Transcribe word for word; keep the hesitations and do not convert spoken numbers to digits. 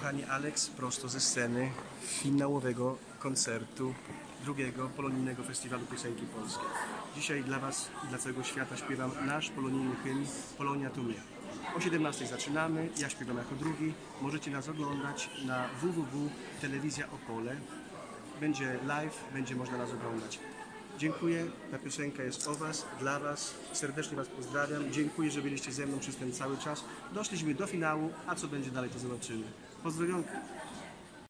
kochani, Alex prosto ze sceny finałowego koncertu drugiego polonijnego festiwalu piosenki polskiej. Dzisiaj dla Was i dla całego świata śpiewam nasz polonijny hymn Polonia to my. O siedemnastej zaczynamy, ja śpiewam jako drugi. Możecie nas oglądać na w w w kropka telewizja opole. Będzie live, będzie można nas oglądać. Dziękuję, ta piosenka jest o Was, dla Was. Serdecznie Was pozdrawiam. Dziękuję, że byliście ze mną przez ten cały czas. Doszliśmy do finału, a co będzie dalej, to zobaczymy. Pozdrowionka.